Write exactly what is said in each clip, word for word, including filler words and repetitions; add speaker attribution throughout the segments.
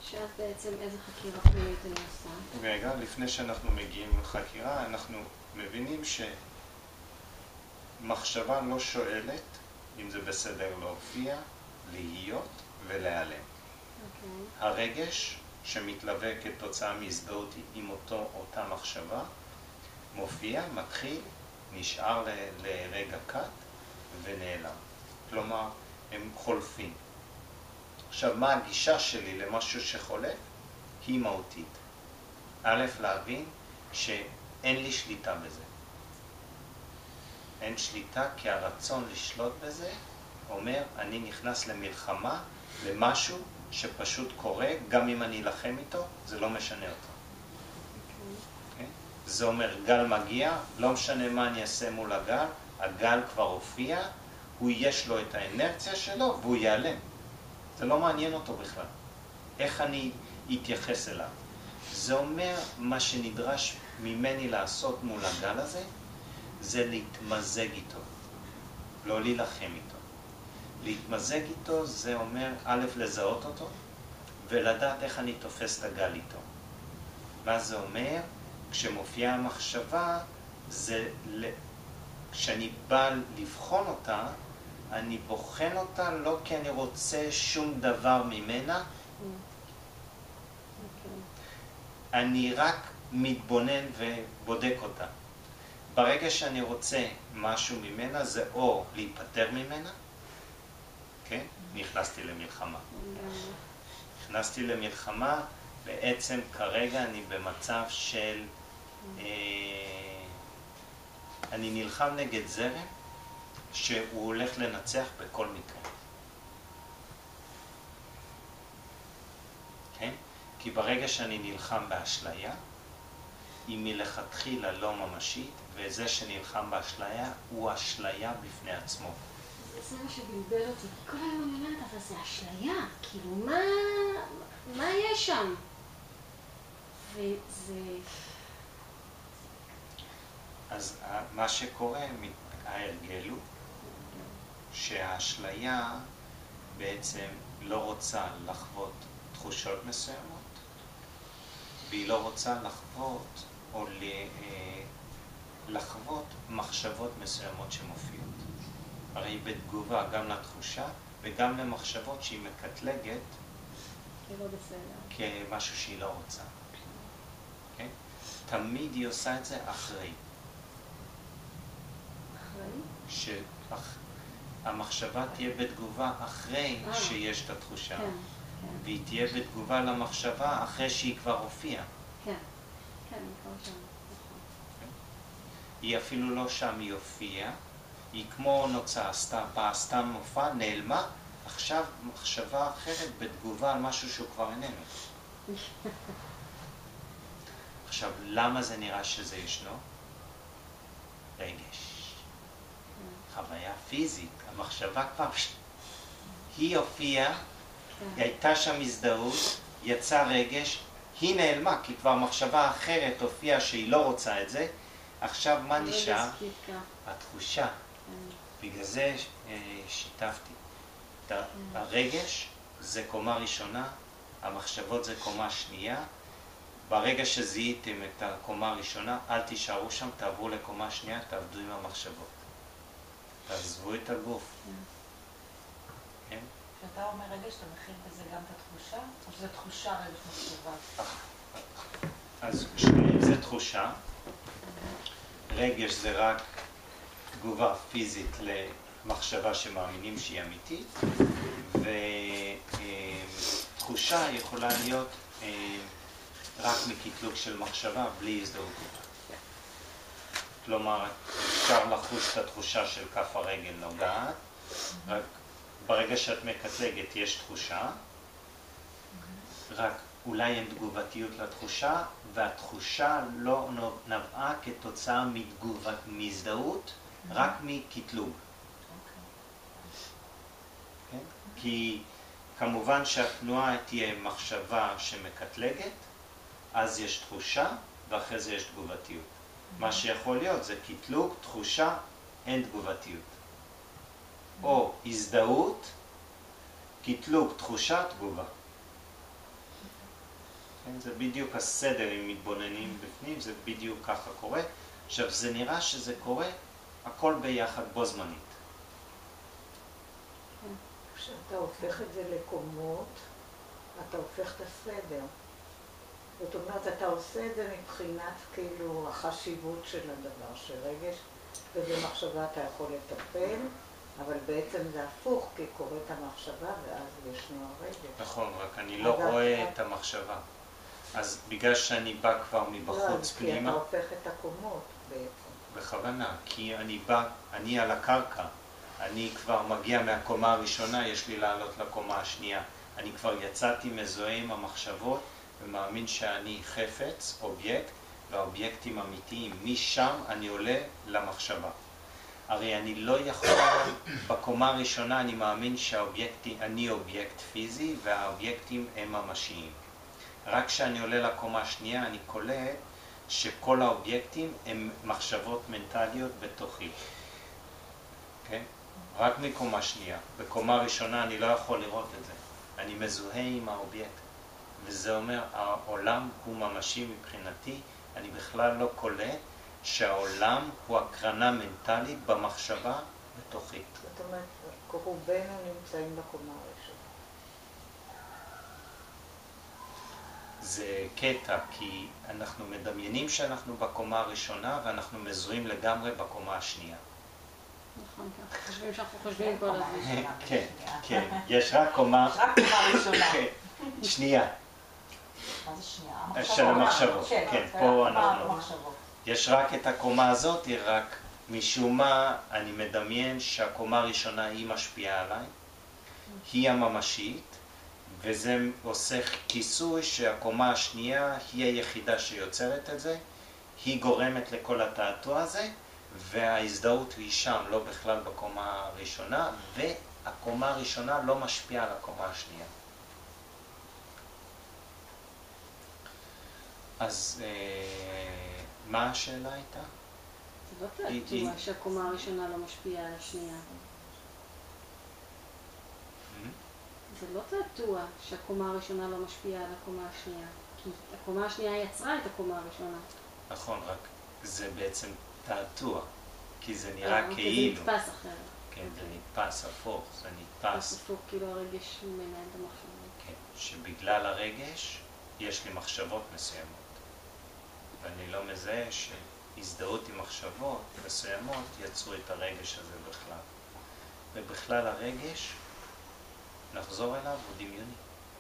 Speaker 1: שאת בעצם איזה חקירה פנימית אני עושה?
Speaker 2: רגע, לפני שאנחנו מגיעים לחקירה, אנחנו מבינים שמחשבה לא שואלת אם זה בסדר להופיע, להיות ולהיעלם.
Speaker 1: אוקיי.
Speaker 2: הרגש שמתלווה כתוצאה מהזדהות עם אותו, אותה מחשבה, מופיע, מתחיל, נשאר ל, לרגע קט ונעלם. כלומר, הם חולפים. עכשיו, מה הגישה שלי למשהו שחולף? היא מהותית. א', להבין שאין לי שליטה בזה. אין שליטה כי הרצון לשלוט בזה אומר, אני נכנס למלחמה, למשהו שפשוט קורה, גם אם אני אלחם איתו, זה לא משנה אותו. Okay. Okay? זה אומר, גל מגיע, לא משנה מה אני אעשה מול הגל, הגל כבר הופיע, הוא יש לו את האנרציה שלו והוא ייעלם. זה לא מעניין אותו בכלל. איך אני אתייחס אליו? זה אומר, מה שנדרש ממני לעשות מול הגל הזה, זה להתמזג איתו, לא להילחם איתו. להתמזג איתו זה אומר, א', לזהות אותו, ולדעת איך אני תופס את הגל איתו. מה זה אומר? כשמופיעה המחשבה, זה, כשאני בא לבחון אותה, אני בוחן אותה לא כי אני רוצה שום דבר ממנה, אני רק מתבונן ובודק אותה. ברגע שאני רוצה משהו ממנה, זה או להיפטר ממנה, כן? נכנסתי למלחמה. נכנסתי למלחמה, בעצם כרגע אני במצב של... אה, אני נלחם נגד זרם שהוא הולך לנצח בכל מקרה. כן? כי ברגע שאני נלחם באשליה, היא מלכתחילה לא ממשית, וזה שנלחם באשליה הוא אשליה בפני עצמו.
Speaker 1: זה מה שבלבל אותי, כי כל היום אני אומרת, אבל זה אשליה, כאילו מה, מה יש שם? וזה...
Speaker 2: אז מה שקורה, ההרגל הוא, שהאשליה בעצם לא רוצה לחוות תחושות מסוימות, והיא לא רוצה לחוות או לחוות מחשבות מסוימות שמופיעות. הרי בתגובה גם לתחושה וגם למחשבות שהיא מקטלגת כמשהו שהיא לא רוצה. Okay? תמיד היא עושה את זה אחרי.
Speaker 1: אחרי?
Speaker 2: שהמחשבה תהיה בתגובה אחרי
Speaker 1: אה.
Speaker 2: שיש את התחושה.
Speaker 1: כן, כן.
Speaker 2: והיא תהיה בתגובה למחשבה אחרי שהיא כבר הופיעה.
Speaker 1: כן, כן, היא כבר שם.
Speaker 2: היא אפילו לא שם, היא הופיעה. היא כמו נוצה, סתם, סתם מופע, נעלמה. עכשיו מחשבה אחרת בתגובה על משהו שהוא כבר איננו. עכשיו, למה זה נראה שזה ישנו? רגש. חוויה פיזית. המחשבה כבר... היא הופיעה, היא הייתה שם הזדהות, יצא רגש, היא נעלמה, כי כבר מחשבה אחרת הופיעה שהיא לא רוצה את זה. עכשיו מה נשאר? התחושה. בגלל זה שיתפתי. הרגש זה קומה ראשונה, המחשבות זה קומה שנייה. ברגע שזיהיתם את הקומה הראשונה, אל תישארו שם, תעברו לקומה שנייה, תעבדו עם המחשבות. תעזבו את הגוף. כן?
Speaker 3: כשאתה אומר רגש, אתה מכיל בזה גם את התחושה? או שזו תחושה רגש מחשבה?
Speaker 2: אז שנייה, זה תחושה. רגש זה רק תגובה פיזית למחשבה שמאמינים שהיא אמיתית, ותחושה יכולה להיות רק מקטלוג של מחשבה בלי הזדהות איתה. כלומר, אפשר לחוש את התחושה של כף הרגל נוגעת, רק ברגע שאת מקטלגת יש תחושה, רק אולי אין תגובתיות לתחושה, והתחושה לא נבעה כתוצאה מתגובת, מהזדהות, רק מקטלוג. כן? כי כמובן שהתנועה תהיה מחשבה שמקטלגת, אז יש תחושה, ואחרי זה יש תגובתיות. מה שיכול להיות זה קטלוג, תחושה, אין תגובתיות. או הזדהות, קטלוג, תחושה, תגובה. כן? זה בדיוק הסדר, אם מתבוננים בפנים, זה בדיוק ככה קורה. עכשיו, זה נראה שזה קורה, הכל ביחד בו זמנית.
Speaker 4: כשאתה הופך את זה לקומות, אתה הופך את הסדר. זאת אומרת, אתה עושה את זה מבחינת כאילו החשיבות של הדבר, שרגש ובמחשבה אתה יכול לטפל, אבל בעצם זה הפוך, כי קורית המחשבה ואז ישנו הרגש.
Speaker 2: נכון, רק אני לא רואה את המחשבה. אז בגלל שאני בא כבר מבחוץ
Speaker 4: לא,
Speaker 2: פנימה...
Speaker 4: כי אתה הופך את הקומות בעצם.
Speaker 2: בכוונה, כי אני בא, אני על הקרקע, אני כבר מגיע מהקומה הראשונה, יש לי לעלות לקומה השנייה. אני כבר יצאתי מזוהה עם המחשבות ומאמין שאני חפץ, אובייקט, והאובייקטים אמיתיים. משם אני עולה למחשבה. הרי אני לא יכול, בקומה הראשונה אני מאמין שהאובייקטים, אני אובייקט פיזי והאובייקטים הם ממשיים. רק כשאני עולה לקומה השנייה אני קולט שכל האובייקטים הם מחשבות מנטליות בתוכי. כן? רק מקומה שנייה. בקומה ראשונה אני לא יכול לראות את זה. אני מזוהה עם האובייקט. וזה אומר, העולם הוא ממשי מבחינתי, אני בכלל לא קולט שהעולם הוא הקרנה מנטלית במחשבה בתוכי.
Speaker 4: זאת אומרת, רובנו נמצאים בקומה הראשונה.
Speaker 2: זה קטע, כי אנחנו מדמיינים שאנחנו בקומה הראשונה ואנחנו מזוהים לגמרי בקומה השנייה.
Speaker 1: נכון, אנחנו חושבים שאנחנו חושבים כל הזמן.
Speaker 2: כן, כן, יש רק קומה...
Speaker 3: רק קומה ראשונה.
Speaker 2: שנייה.
Speaker 3: מה זה שנייה?
Speaker 2: של המחשבות, כן, פה אנחנו...
Speaker 3: המחשבות.
Speaker 2: יש רק את הקומה הזאת, רק משום מה אני מדמיין שהקומה הראשונה היא משפיעה עליי, היא הממשית, וזה עושה כיסוי שהקומה השנייה היא היחידה שיוצרת את זה, היא גורמת לכל התעתוע הזה, וההזדהות היא שם, לא בכלל בקומה הראשונה, והקומה הראשונה לא משפיעה על הקומה השנייה. אז אה, מה השאלה הייתה?
Speaker 1: זה לא תעתוע שהקומה הראשונה לא משפיעה על השנייה. זה לא תעתוע שהקומה הראשונה לא משפיעה על הקומה השנייה. כי הקומה השנייה יצרה את הקומה הראשונה.
Speaker 2: נכון, רק זה בעצם תעתוע, כי זה נראה כאילו.
Speaker 1: זה נתפס אחרת.
Speaker 2: כן, זה נתפס הפוך, זה נתפס.
Speaker 1: זה הפוך, כאילו הרגש מנהל את המחשבות.
Speaker 2: כן, שבגלל הרגש יש לי מחשבות מסוימות. ואני לא מזהה שהזדהות עם מחשבות מסוימות יצרו את הרגש הזה בכלל. ובכלל הרגש, נחזור אליו, הוא דמיוני.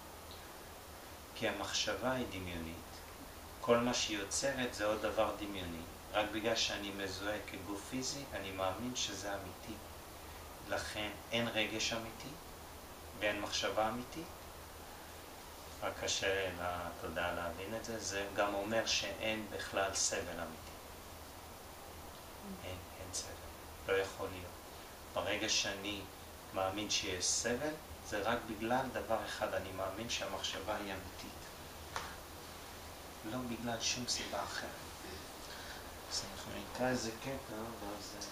Speaker 2: כי המחשבה היא דמיונית. כל מה שהיא יוצרת זה עוד דבר דמיוני. רק בגלל שאני מזוהה כגוף פיזי, אני מאמין שזה אמיתי. לכן אין רגש אמיתי ואין מחשבה אמיתית. רק קשה לתודעה להבין את זה. זה גם אומר שאין בכלל סבל אמיתי. אין, אין סבל. לא יכול להיות. ברגע שאני מאמין שיש סבל, זה רק בגלל דבר אחד. אני מאמין שהמחשבה היא אמיתית. לא בגלל שום סיבה אחרת. אז אנחנו נקרא איזה קטע, ואז...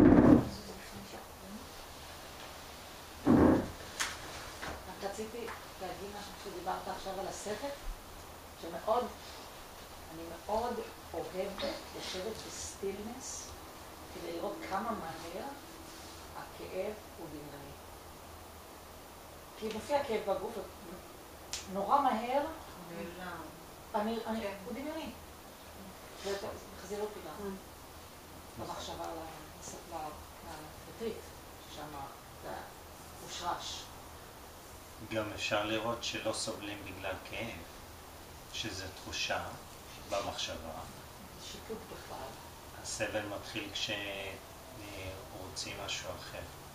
Speaker 3: רציתי להגיד משהו כשדיברת עכשיו על הסרט, שמאוד, אני מאוד אוהבת לשבת בסטילנס כדי לראות כמה מהר הכאב הוא דמיוני. כי מופיע כאב בגוף, נורא מהר, אני, אני, הוא דמיוני. זה מחזיר אותי במחשבה לפטרית, ששם זה הושרש.
Speaker 2: גם אפשר לראות שלא סובלים בגלל כאב, שזה תחושה במחשבה.
Speaker 3: שיפוט בכלל.
Speaker 2: הסבל מתחיל כשרוצים משהו אחר.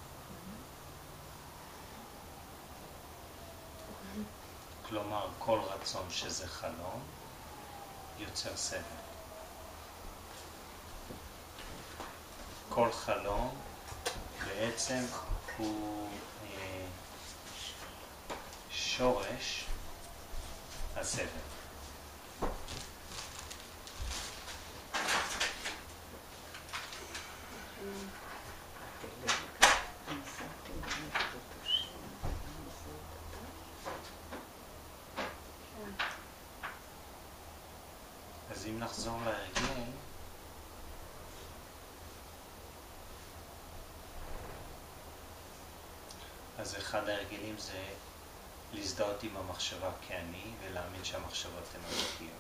Speaker 2: כלומר, כל רצון שזה חלום יוצר סבל. כל חלום בעצם הוא אה, שורש הסבל. אז אם נחזור להרגל, אז אחד ההרגלים זה להזדהות עם המחשבה כאני ולהאמין שהמחשבות הן אמיתיות.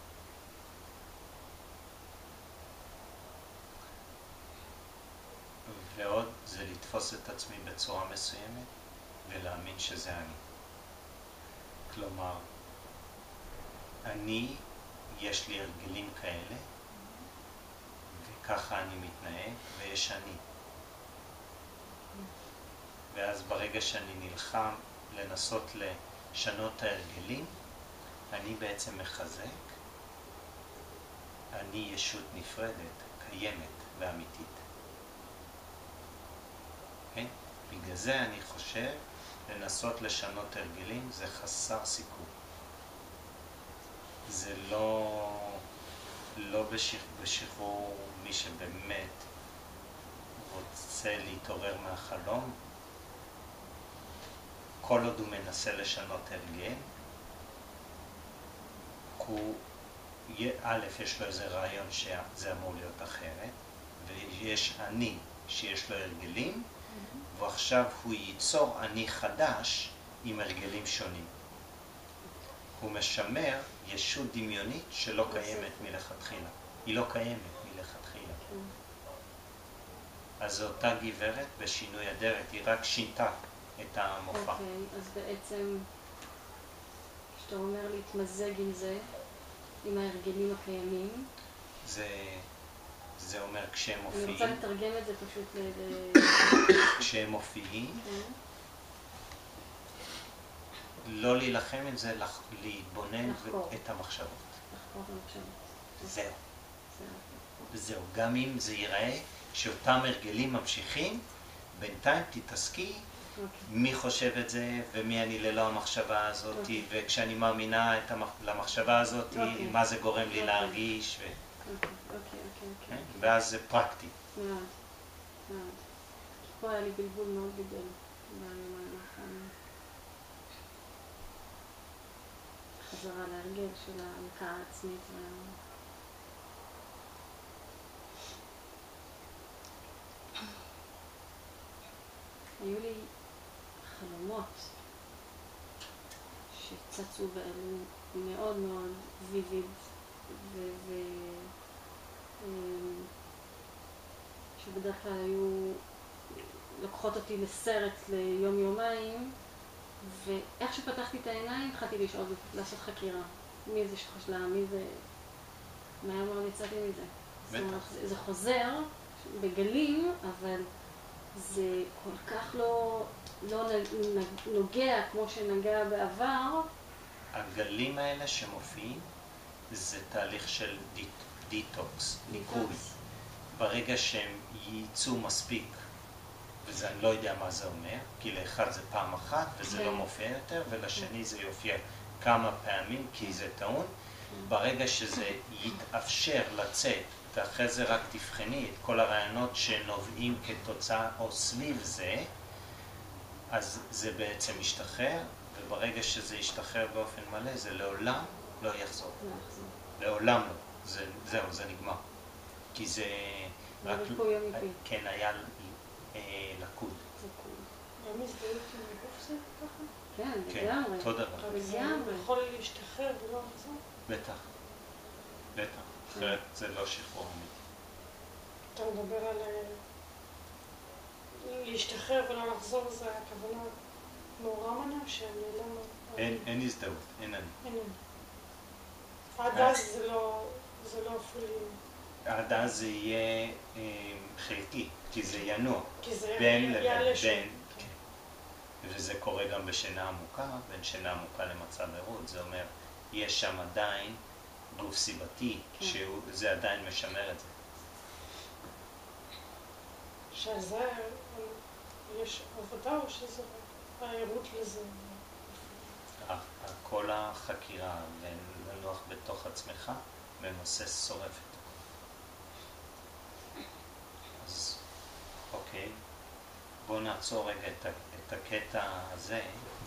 Speaker 2: ועוד זה לתפוס את עצמי בצורה מסוימת ולהאמין שזה אני. כלומר, אני, יש לי הרגלים כאלה, וככה אני מתנהג, ויש אני. ואז ברגע שאני נלחם לנסות לשנות את ההרגלים, אני בעצם מחזק, אני ישות נפרדת, קיימת ואמיתית. כן? בגלל זה אני חושב, לנסות לשנות הרגלים זה חסר סיכוי. זה לא, לא בשח, בשחרור מי שבאמת רוצה להתעורר מהחלום. כל עוד הוא מנסה לשנות הרגל, הוא, א', יש לו איזה רעיון שזה אמור להיות אחרת, ויש אני שיש לו הרגלים, mm-hmm. ועכשיו הוא ייצור אני חדש עם הרגלים שונים. הוא משמר ישות דמיונית שלא קיימת מלכתחילה. היא לא קיימת מלכתחילה. אז זו אותה גברת בשינוי אדרת, היא רק שינתה את המופע.
Speaker 1: אוקיי, אז בעצם, כשאתה אומר להתמזג עם זה, עם ההרגלים הקיימים,
Speaker 2: זה, זה אומר כשהם מופיעים.
Speaker 1: אני רוצה לתרגם את זה פשוט ל...
Speaker 2: כשהם מופיעים, לא להילחם עם זה, להתבונן את המחשבות.
Speaker 1: לחקור את המחשבות.
Speaker 2: זהו. זהו. גם אם זה ייראה שאותם הרגלים ממשיכים, בינתיים תתעסקי מי חושב את זה ומי אני ללא המחשבה הזאת, okay. וכשאני מאמינה את המח... למחשבה הזאת, okay. מה זה גורם לי okay. להרגיש. ו...
Speaker 1: Okay. Okay. Okay. Okay.
Speaker 2: ואז זה פרקטי.
Speaker 1: מאוד, מאוד. פה היה לי בלבול מאוד גדול. חזרה להרגל של ההנקה העצמית. היו לי חלומות שצצו ועלו מאוד מאוד ויביד ו... ו... שבדרך כלל היו לוקחות אותי לסרט ליום יומיים, ואיך שפתחתי את העיניים התחלתי לשאול, לעשות חקירה. מי זה שחשלה, מי זה... מהר מאוד יצאתי מזה. זאת אומרת, זה חוזר בגלים, אבל זה כל כך לא, לא נוגע כמו שנגע בעבר.
Speaker 2: הגלים האלה שמופיעים זה תהליך של דיט, דיטוקס, ניקוי. ברגע שהם ייצאו מספיק, וזה אני לא יודע מה זה אומר, כי לאחד זה פעם אחת וזה לא מופיע יותר, ולשני זה יופיע כמה פעמים כי זה טעון. ברגע שזה יתאפשר לצאת, ואחרי זה רק תבחני את כל הרעיונות שנובעים כתוצאה או סביב זה, אז זה בעצם משתחרר, וברגע שזה ישתחרר באופן מלא, זה לעולם לא יחזור. לעולם לא. זה, זהו, זה נגמר. כי זה רק... כן, היה אה, לקוד.
Speaker 3: גם הזדהות עם הגוף זה ככה?
Speaker 1: כן,
Speaker 2: כן,
Speaker 1: לגמרי.
Speaker 2: אותו דבר.
Speaker 3: לגמרי. יכול להשתחרר ולא לחזור?
Speaker 2: בטח. בטח. אחרת זה לא שחרור אמיתי.
Speaker 3: אתה מדבר על להשתחרר ולא לחזור, זה הכוונה נורא מנה שאני לא...
Speaker 2: אין, אין הזדהות, אין אני.
Speaker 3: אין אני. עד אז זה לא, זה לא אפילו...
Speaker 2: עד אז זה יהיה אה, חלקי, כי זה ינוע.
Speaker 3: כי זה
Speaker 2: בין
Speaker 3: יעלה שום.
Speaker 2: בין, כן. וזה קורה גם בשינה עמוקה, בין שינה עמוקה למצב ערות. זה אומר, יש שם עדיין גוף סיבתי, כן. שזה עדיין משמר את זה.
Speaker 3: שזה, יש עבודה או שזה הערות לזה?
Speaker 2: כל החקירה ולנוח בתוך עצמך ממוסס שורפת. אז אוקיי, בואו נעצור רגע את, את הקטע הזה.